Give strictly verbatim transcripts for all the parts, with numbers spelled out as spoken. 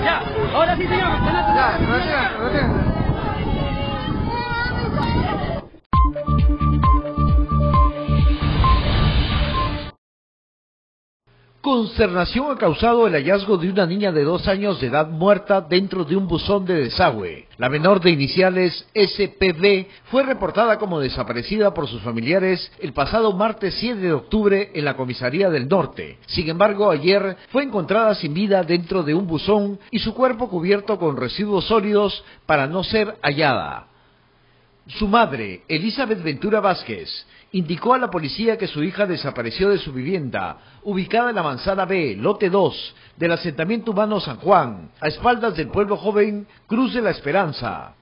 Ya, ahora sí, señor. Ya, retira, retira. Consternación ha causado el hallazgo de una niña de dos años de edad muerta dentro de un buzón de desagüe. La menor de iniciales S P D fue reportada como desaparecida por sus familiares el pasado martes siete de octubre en la comisaría del Norte. Sin embargo, ayer fue encontrada sin vida dentro de un buzón y su cuerpo cubierto con residuos sólidos para no ser hallada. Su madre, Elizabeth Ventura Vázquez, indicó a la policía que su hija desapareció de su vivienda, ubicada en la manzana B, lote dos, del asentamiento humano San Juan, a espaldas del pueblo joven Cruz de la Esperanza.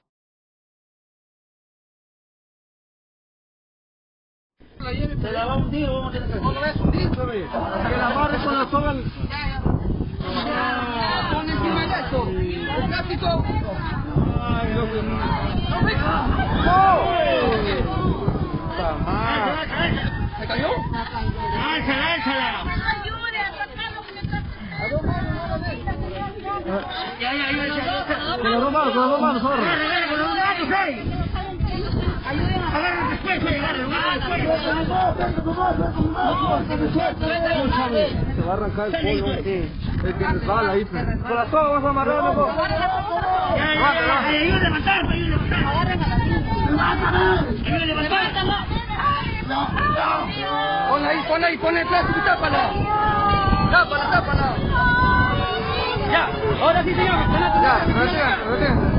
Se la va a hundir, vamos a tener que... No lo ves hundir, bebé. Que la amarre con la soga. Pon encima de eso. El plástico. Ay, no, que ¿No ves? ¿Se cayó? ¡Álzala, álzala! Ya, ya, ya, ya. Con las dos manos, con las dos manos, ahora. Con los manos, ¿eh? Agarra después, agarra después. Se va a arrancar el polvo. El que resbala ahí. Con la soga vas a amarrar, loco. Ya, ya, ya. Ayúdame a levantar, ayúdame a levantar. Ayúdame a levantar. Ponla ahí, ponla ahí, ponle el plástico y tápala. Tápala, tápala. Ya, ahora sí, señor. Ya, retira, retira.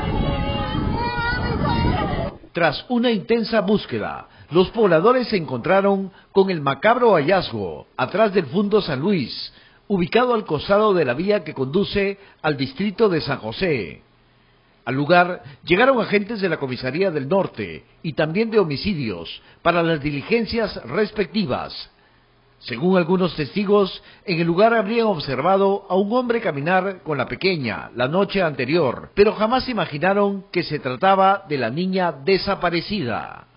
Tras una intensa búsqueda, los pobladores se encontraron con el macabro hallazgo atrás del Fundo San Luis, ubicado al costado de la vía que conduce al distrito de San José. Al lugar llegaron agentes de la Comisaría del Norte y también de homicidios para las diligencias respectivas. Según algunos testigos, en el lugar habrían observado a un hombre caminar con la pequeña la noche anterior, pero jamás imaginaron que se trataba de la niña desaparecida.